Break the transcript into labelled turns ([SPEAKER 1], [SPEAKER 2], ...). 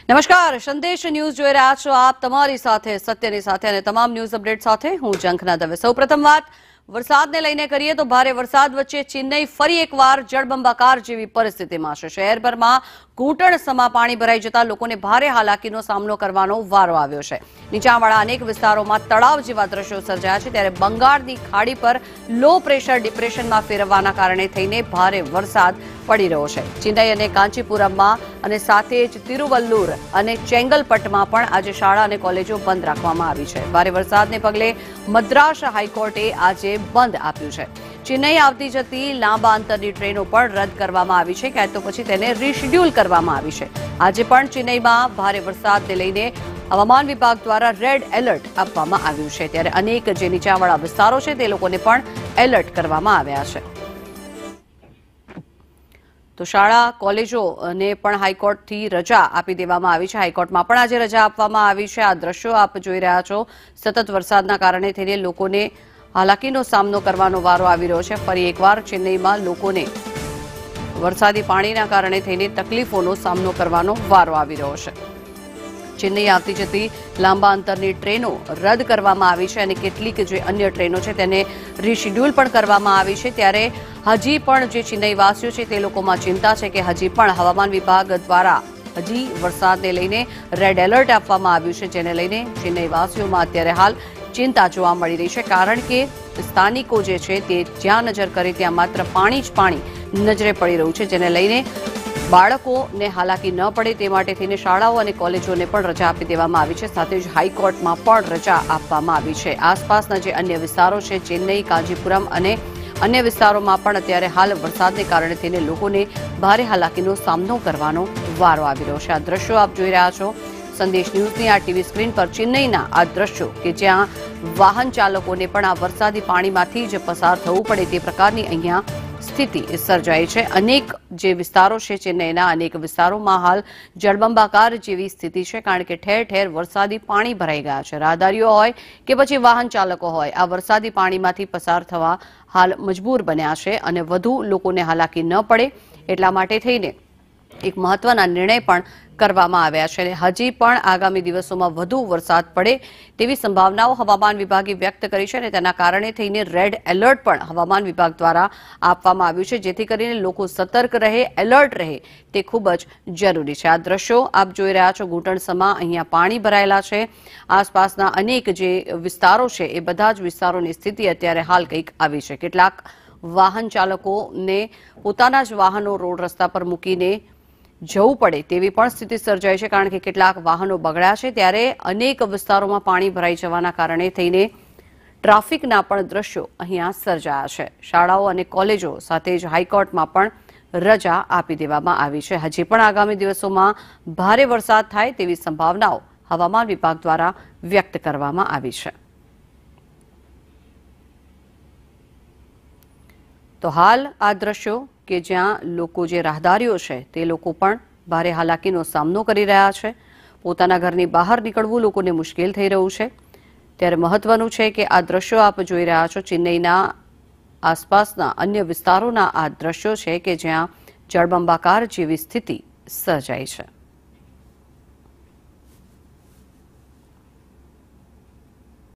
[SPEAKER 1] નમસ્કાર, સંદેશ ન્યૂઝ જોઈ રહ્યા છો આપ તમારી સાથે સત્યની સાથે અને તમામ ન્યૂઝ અપડેટ સાથે હું ઝંખના દવે। સૌપ્રથમ વાત વરસાદને લઈને કરીએ તો ભારે વરસાદ વચ્ચે ચેન્નઈ ફરી એકવાર જળબંબાકાર જેવી પરિસ્થિતિમાં છે। શહેરભરમાં ઘૂંટણસમા પાણી ભરાઈ જતા લોકોને ભારે હાલાકીનો સામનો કરવાનો વારો આવ્યો છે। નીચાણવાળા અનેક વિસ્તારોમાં તળાવ જેવા દ્રશ્યો સર્જાયા છે, ત્યારે બંગાળની ખાડી પર લો પ્રેશર ડિપ્રેશનમાં ફેરવવાના કારણે થઈને ભારે વરસાદ પડી રહ્યો છે। ચેન્નઈ અને કાંચીપુરમમાં અને સાથે જ તિરુવલ્લુર અને ચેંગલપટ્ટમાં પણ આજે શાળા અને કોલેજો બંધ રાખવામાં આવી છે। ભારે વરસાદને પગલે મદ્રાસ હાઈકોર્ટે આજે બંધ આપ્યું છે। ચેન્નઈ આવતી જતી લાંબા અંતરની ટ્રેનો પણ રદ કરવામાં આવી છે, ક્યાંક તો પછી તેને રીશેડ્યુલ કરવામાં આવી છે। આજે પણ ચેન્નઈમાં ભારે વરસાદને લઈને હવામાન વિભાગ દ્વારા રેડ એલર્ટ આપવામાં આવ્યું છે, ત્યારે અનેક જે નીચાણવાળા વિસ્તારો છે તે લોકોને પણ એલર્ટ કરવામાં આવ્યા છે। તો શાળા કોલેજોને પણ હાઈકોર્ટથી રજા આપી દેવામાં આવી છે। હાઈકોર્ટમાં પણ આજે રજા આપવામાં આવી છે। આ દ્રશ્યો આપ જોઈ રહ્યા છો। સતત વરસાદના કારણે થઈને લોકોને હાલાકીનો સામનો કરવાનો વારો આવી રહ્યો છે। ફરી એકવાર ચેન્નઈમાં લોકોને વરસાદી પાણીના કારણે થઈને તકલીફોનો સામનો કરવાનો વારો આવી રહ્યો છે। ચેન્નઈ આવતી જતી લાંબા અંતરની ટ્રેનો રદ કરવામાં આવી છે અને કેટલીક જે અન્ય ટ્રેનો છે તેને રીશેડ્યુલ પણ કરવામાં આવી છે, ત્યારે હજી પણ જે ચેન્નઈવાસીઓ છે તે લોકોમાં ચિંતા છે કે હજી પણ હવામાન વિભાગ દ્વારા હજી વરસાદને લઈને રેડ એલર્ટ આપવામાં આવ્યું છે, જેને લઈને ચેન્નઈવાસીઓમાં અત્યારે હાલ ચિંતા જોવા મળી રહી છે, કારણ કે સ્થાનિકો જે છે તે જ્યાં નજર કરે ત્યાં માત્ર પાણી જ પાણી નજરે પડી રહ્યું છે, જેને લઈને બાળકોને હાલાકી ન પડે તે માટે થઈને શાળાઓ અને કોલેજોને પણ રજા આપી દેવામાં આવી છે। સાથે જ હાઈકોર્ટમાં પણ રજા આપવામાં આવી છે। આસપાસના જે અન્ય વિસ્તારો છે ચેન્નઈ, કાંચીપુરમ અને અન્ય વિસ્તારોમાં પણ અત્યારે હાલ વરસાદને કારણે થઈને લોકોને ભારે હાલાકીનો સામનો કરવાનો વારો આવી રહ્યો છે। આ દ્રશ્યો આપ જોઈ રહ્યા છો સંદેશ ન્યૂઝની આ ટીવી સ્ક્રીન પર। ચેન્નઈના આ દ્રશ્યો કે જ્યાં વાહન ચાલકોને પણ આ વરસાદી પાણીમાંથી જ પસાર થવું પડે તે પ્રકારની અહીંયા સ્થિતિ સર્જાઈ છે। અનેક જે વિસ્તારો છે ચેન્નઈના અનેક વિસ્તારોમાં હાલ જળબંબાકાર જેવી સ્થિતિ છે, કારણ કે ઠેર ઠેર વરસાદી પાણી ભરાઈ ગયા છે। રાહદારીઓ હોય કે પછી વાહન ચાલકો હોય આ વરસાદી પાણીમાંથી પસાર થવા હાલ મજબૂર બન્યા છે અને વધુ લોકોને હાલાકી ન પડે એટલા માટે થઈને એક મહત્વના નિર્ણય પણ કરવામાં આવ્યા છે અને હજી પણ આગામી દિવસોમાં વધુ વરસાદ પડે તેવી સંભાવનાઓ હવામાન વિભાગે વ્યક્ત કરી છે અને તેના કારણે થઈને રેડ એલર્ટ પણ હવામાન વિભાગ દ્વારા આપવામાં આવ્યું છે, જેથી કરીને લોકો સતર્ક રહે, એલર્ટ રહે તે ખૂબ જ જરૂરી છે। આ દ્રશ્યો આપ જોઈ રહ્યા છો ઘૂંટણસમા અહીંયા પાણી ભરાયેલા છે। આસપાસના અનેક જે વિસ્તારો છે એ બધા જ વિસ્તારોની સ્થિતિ અત્યારે હાલ કંઈક આવી છે। કેટલાક વાહન ચાલકોને પોતાના જ વાહનો રોડ રસ્તા પર મૂકીને જવું પડે તેવી પણ સ્થિતિ સર્જાઈ છે, કારણ કે કેટલાક વાહનો બગડ્યા છે, ત્યારે અનેક વિસ્તારોમાં પાણી ભરાઈ જવાના કારણે થઈને ટ્રાફિકના પણ દ્રશ્યો અહીંયા સર્જાયા છે। શાળાઓ અને કોલેજો સાથે જ હાઈકોર્ટમાં પણ રજા આપી દેવામાં આવી છે। હજી પણ આગામી દિવસોમાં ભારે વરસાદ થાય તેવી સંભાવનાઓ હવામાન વિભાગ દ્વારા વ્યક્ત કરવામાં આવી છે। તો હાલ આ દ્રશ્યો કે જ્યાં લોકો જે રાહદારીઓ છે તે લોકો પણ ભારે હાલાકીનો સામનો કરી રહ્યા છે। પોતાના ઘરની બહાર નીકળવું લોકોને મુશ્કેલ થઈ રહ્યું છે, ત્યારે મહત્વનું છે કે આ દ્રશ્યો આપ જોઈ રહ્યા છો ચેન્નઈના આસપાસના અન્ય વિસ્તારોના આ દ્રશ્યો છે કે જ્યાં જળબંબાકાર જેવી સ્થિતિ સર્જાઈ છે।